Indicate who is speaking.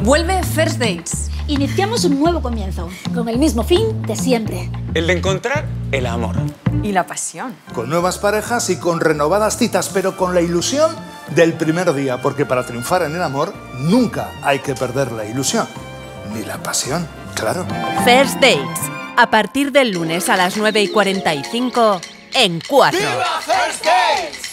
Speaker 1: Vuelve First Dates.
Speaker 2: Iniciamos un nuevo comienzo, con el mismo fin de siempre.
Speaker 3: El de encontrar el amor.
Speaker 1: Y la pasión.
Speaker 4: Con nuevas parejas y con renovadas citas, pero con la ilusión del primer día, porque para triunfar en el amor nunca hay que perder la ilusión, ni la pasión, claro.
Speaker 5: First Dates, a partir del lunes a las 9:45 en 4.
Speaker 6: ¡Viva First Dates!